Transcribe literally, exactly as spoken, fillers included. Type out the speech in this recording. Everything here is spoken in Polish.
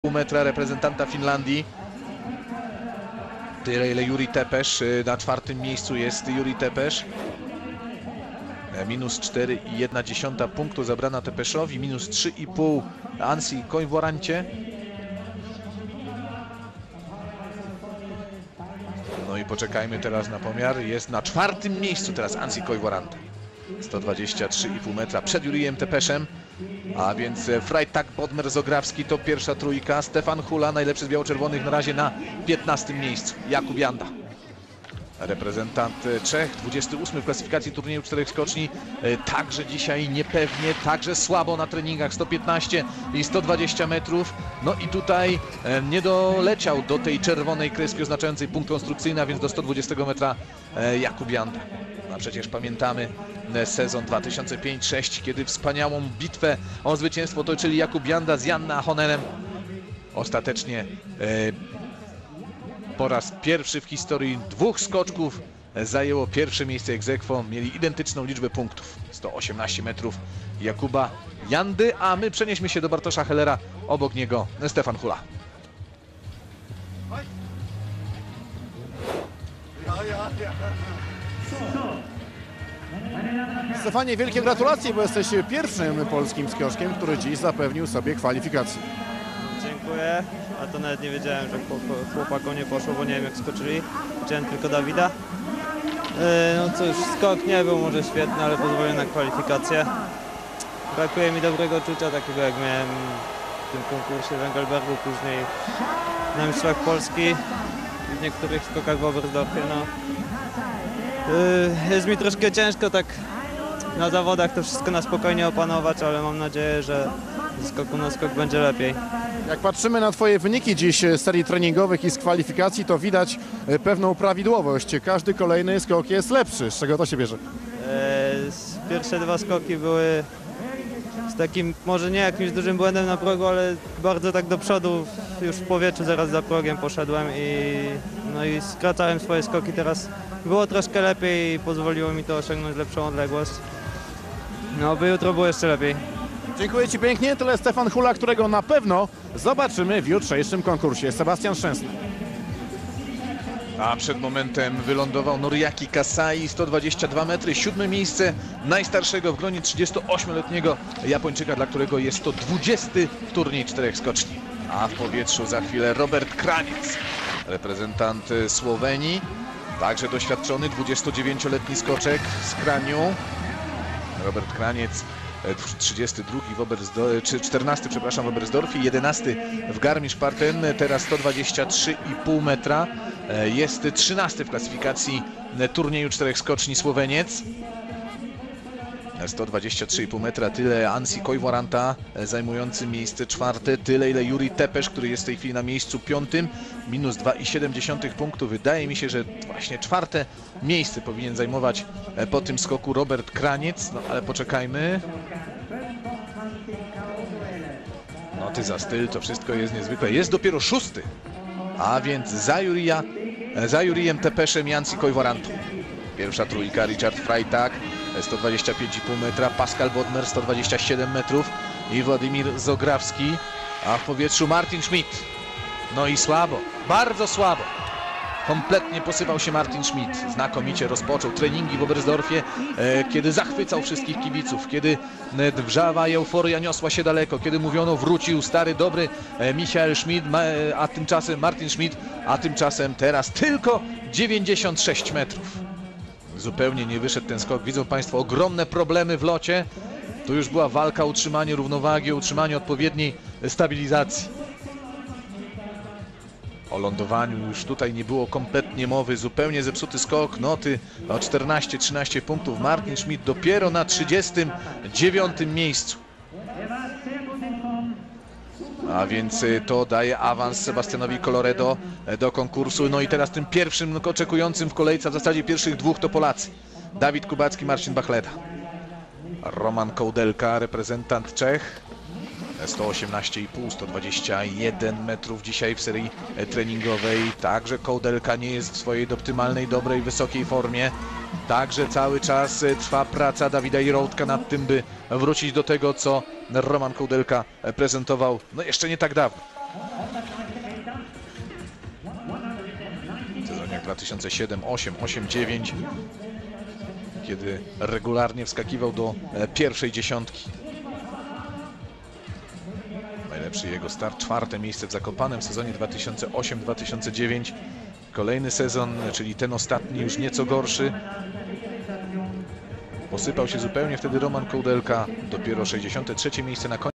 Pół metra reprezentanta Finlandii. Tyle ile Juri Tepesz. Na czwartym miejscu jest Juri Tepesz. Minus cztery i jedna dziesiąta punktu zabrana Tepeszowi. Minus trzy i pół Anssi Koivuorancie. No i poczekajmy teraz na pomiar. Jest na czwartym miejscu teraz Anssi Koivuoranta. sto dwadzieścia trzy i pół metra przed Jurijem Tepeszem. A więc Freitag, Bodmer, Zografski to pierwsza trójka. Stefan Hula, najlepszy z biało-czerwonych, na razie na piętnastym miejscu. Jakub Janda, reprezentant Czech, dwudziesty ósmy w klasyfikacji turnieju czterech skoczni. Także dzisiaj niepewnie, także słabo na treningach. sto piętnaście i sto dwadzieścia metrów. No i tutaj nie doleciał do tej czerwonej kreski oznaczającej punkt konstrukcyjny, a więc do sto dwudziestego metra Jakub Janda. A przecież pamiętamy sezon dwa tysiące piąty szósty, kiedy wspaniałą bitwę o zwycięstwo toczyli Jakub Janda z Janne Ahonenem. Ostatecznie e, po raz pierwszy w historii dwóch skoczków zajęło pierwsze miejsce ex aequo. Mieli identyczną liczbę punktów. sto osiemnaście metrów Jakuba Jandy, a my przenieśmy się do Bartosza Hellera. Obok niego Stefan Hula. Stefanie, wielkie gratulacje, bo jesteś pierwszym polskim skoczkiem, który dziś zapewnił sobie kwalifikację. Dziękuję, a to nawet nie wiedziałem, że chłopakom nie poszło, bo nie wiem jak skoczyli. Widziałem tylko Dawida. No cóż, skok nie był może świetny, ale pozwolił na kwalifikację. Brakuje mi dobrego czucia, takiego jak miałem w tym konkursie w Engelbergu, później na Mistrzostwach Polski, w niektórych skokach w Oberstdorfie. No. Jest mi troszkę ciężko tak na zawodach to wszystko na spokojnie opanować, ale mam nadzieję, że z skoku na skok będzie lepiej. Jak patrzymy na Twoje wyniki dziś z serii treningowych i z kwalifikacji, to widać pewną prawidłowość. Każdy kolejny skok jest lepszy. Z czego to się bierze? Pierwsze dwa skoki były z takim, może nie jakimś dużym błędem na progu, ale bardzo tak do przodu, już w powietrzu zaraz za progiem poszedłem i, no i skracałem swoje skoki. Teraz było troszkę lepiej i pozwoliło mi to osiągnąć lepszą odległość. No by jutro było jeszcze lepiej. Dziękuję Ci pięknie. Tyle Stefan Hula, którego na pewno zobaczymy w jutrzejszym konkursie. Sebastian Szczęsny. A przed momentem wylądował Noriaki Kasai, sto dwadzieścia dwa metry, siódme miejsce najstarszego w gronie trzydziestoośmioletniego Japończyka, dla którego jest to dwudziesty turniej czterech skoczni. A w powietrzu za chwilę Robert Kraniec, reprezentant Słowenii, także doświadczony dwudziestodziewięcioletni skoczek z Kraniu. Robert Kraniec, trzydziesty drugi w Oberstdorfie, czy czternasty, przepraszam, w Oberstdorfie, jedenasty w Garmisch-Partenkirchen, teraz sto dwadzieścia trzy i pół metra. Jest trzynasty w klasyfikacji turnieju czterech skoczni Słoweniec. sto dwadzieścia trzy i pół metra, tyle Anssi Koivuoranta, zajmujący miejsce czwarte, tyle ile Juri Tepesz, który jest w tej chwili na miejscu piątym, minus dwa i siedem dziesiątych punktu. Wydaje mi się, że właśnie czwarte miejsce powinien zajmować po tym skoku Robert Kraniec, no ale poczekajmy. No ty za styl, to wszystko jest niezwykłe. Jest dopiero szósty, a więc za, Jurija, za Jurijem Tepeszem i Anssi Koivuorantą. Pierwsza trójka, Richard Freitag, sto dwadzieścia pięć i pół metra, Pascal Bodmer, sto dwadzieścia siedem metrów i Władimir Zografski, a w powietrzu Martin Schmidt. No i słabo, bardzo słabo. Kompletnie posypał się Martin Schmidt. Znakomicie rozpoczął treningi w Oberstdorfie, e, kiedy zachwycał wszystkich kibiców, kiedy e, wrzawa i euforia niosła się daleko, kiedy mówiono wrócił stary, dobry e, Michael Schmidt, ma, e, a tymczasem Martin Schmidt, a tymczasem teraz tylko dziewięćdziesiąt sześć metrów. Zupełnie nie wyszedł ten skok. Widzą Państwo ogromne problemy w locie. Tu już była walka o utrzymanie równowagi, o utrzymanie odpowiedniej stabilizacji. O lądowaniu już tutaj nie było kompletnie mowy. Zupełnie zepsuty skok. Noty o czternaście trzynaście punktów. Martin Schmidt dopiero na trzydziestym dziewiątym miejscu. A więc to daje awans Sebastianowi Colloredo do konkursu. No i teraz tym pierwszym oczekującym w kolejce, w zasadzie pierwszych dwóch, to Polacy. Dawid Kubacki, Marcin Bachleda. Roman Kołdelka, reprezentant Czech. sto osiemnaście i pół, sto dwadzieścia jeden metrów dzisiaj w serii treningowej. Także Kołdelka nie jest w swojej optymalnej, dobrej, wysokiej formie. Także cały czas trwa praca Dawida Jiroutka nad tym, by wrócić do tego, co Roman Kołdelka prezentował no jeszcze nie tak dawno. latach dwa tysiące siódmy, osiem, osiem, dziewięć, kiedy regularnie wskakiwał do e, pierwszej dziesiątki. Najlepszy jego start, czwarte miejsce w Zakopanem w sezonie dwa tysiące ósmym dwa tysiące dziewiątym. Kolejny sezon, czyli ten ostatni, już nieco gorszy. Posypał się zupełnie wtedy Roman Kołdelka, dopiero sześćdziesiąte trzecie miejsce na końcu.